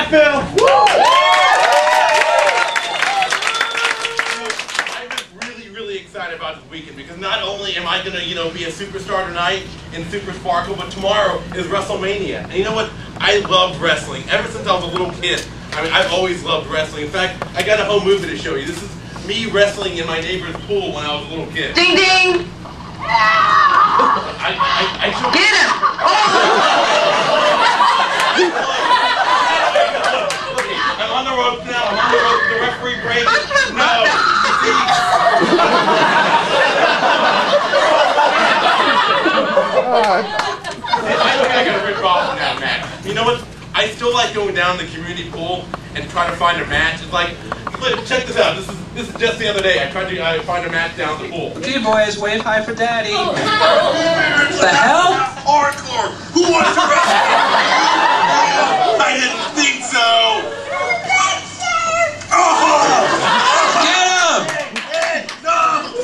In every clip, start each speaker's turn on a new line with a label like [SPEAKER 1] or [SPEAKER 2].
[SPEAKER 1] Phil.
[SPEAKER 2] I'm just really excited about this weekend because not only am I gonna, be a superstar tonight in Super Sparkle, but tomorrow is WrestleMania. And you know what? I loved wrestling ever since I was a little kid. I mean, I've always loved wrestling. In fact, I got a home movie to show you. This is me wrestling in my neighbor's pool when I was a little kid.
[SPEAKER 3] Ding ding!
[SPEAKER 2] I showed
[SPEAKER 3] Get him!
[SPEAKER 2] I'm on the ropes now. I'm on the ropes. The referee breaks. No. I gotta rip off in that match. You know what? I still like going down the community pool and trying to find a match. It's like, look, check this out. This is just the other day. I tried to find a match down the pool.
[SPEAKER 4] Okay, boys, wave high for Daddy. The hell?
[SPEAKER 5] Hardcore. Who wants to wrestle? I didn't think so.
[SPEAKER 4] Get him!
[SPEAKER 5] No.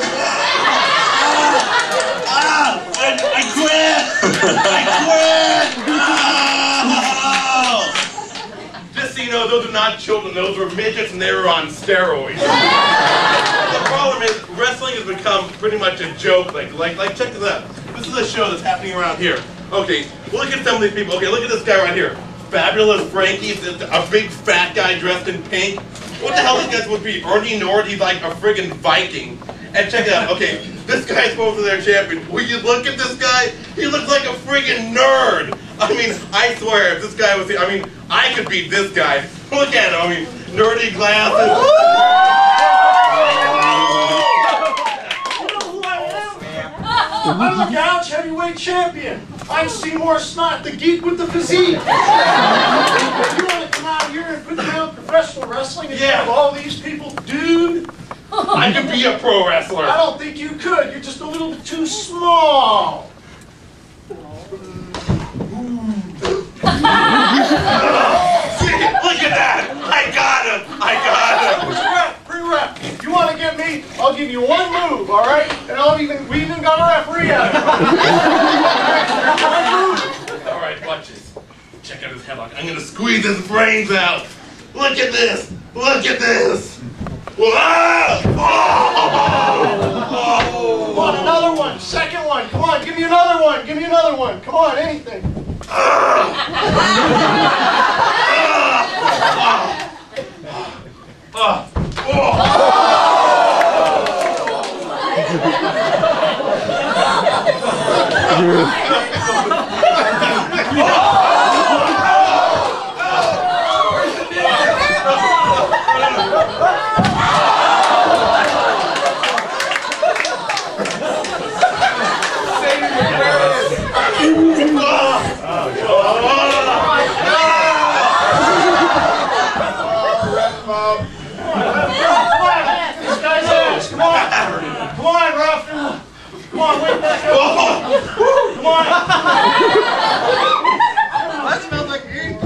[SPEAKER 5] I quit.
[SPEAKER 2] Just so you know, those are not children. Those were midgets, and they were on steroids. The problem is, wrestling has become pretty much a joke. Like, check this out. This is a show that's happening around here. Okay, look at some of these people. Okay, look at this guy right here. Fabulous Frankie, a big fat guy dressed in pink. What the hell is this guy supposed to be? Ernie Nord, he's like a friggin' Viking. And check it out, okay, this guy's supposed to be their champion. Will you look at this guy? He looks like a friggin' nerd. I mean, I swear, if this guy was here, I mean, I could beat this guy. Look at him, I mean, nerdy glasses.
[SPEAKER 1] You know who I am? I'm the Gouge Heavyweight Champion. I'm Seymour Snott, the geek with the physique. If you want to come out here and put down professional wrestling in front of all these people, dude,
[SPEAKER 2] I could be a pro wrestler.
[SPEAKER 1] I don't think you could. You're just a little bit too small.
[SPEAKER 2] Look at that! I got him!
[SPEAKER 1] Pre-rep. If you want to get me, I'll give you one move, all right? And we even got a referee out.
[SPEAKER 2] All right, watch this. Check out his headlock. I'm gonna squeeze his brains out. Look at this! Look at this! Whoa!
[SPEAKER 1] Come on, another one. Second one. Come on, give me another one. Give me another one. Come on, anything.
[SPEAKER 3] That smells like ink.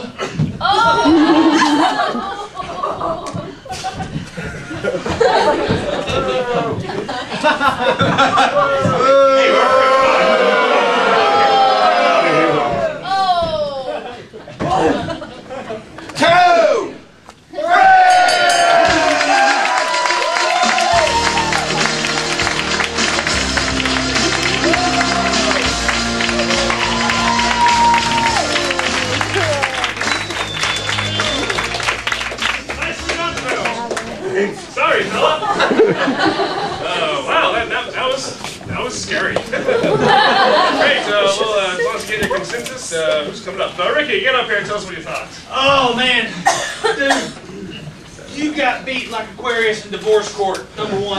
[SPEAKER 6] Sorry, fella. Wow, that was scary. Great, let's get your consensus. Who's coming up? Ricky, get up here and tell us what you thought.
[SPEAKER 7] Oh man, dude, you got beat like Aquarius in divorce court, number one.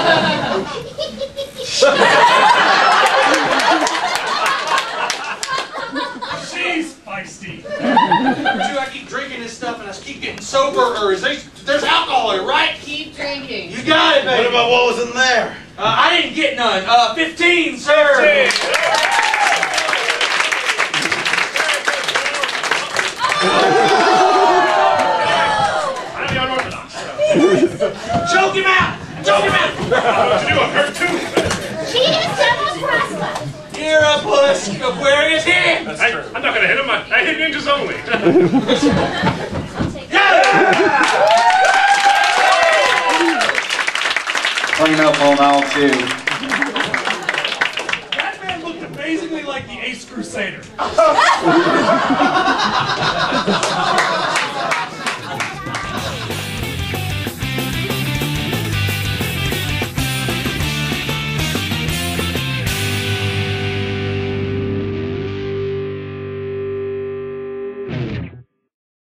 [SPEAKER 6] She's feisty.
[SPEAKER 7] Number two, I keep drinking this stuff and I keep getting sober, or there's alcohol in it, right?
[SPEAKER 3] Keep drinking.
[SPEAKER 7] You got it, baby.
[SPEAKER 2] What about what was in there?
[SPEAKER 7] I didn't get none. 15, sir.
[SPEAKER 6] 15. I'm the unorthodox.
[SPEAKER 7] Choke him out! Choke him out!
[SPEAKER 6] What to do? I'm hurt too.
[SPEAKER 3] He is Devil's Wrestler.
[SPEAKER 7] You're a puss, Aquarius. Hit him!
[SPEAKER 6] I'm not going to hit him. I hit ninjas only.
[SPEAKER 4] Clean up on aisle 2.
[SPEAKER 6] That man looked amazingly like the Ace Crusader.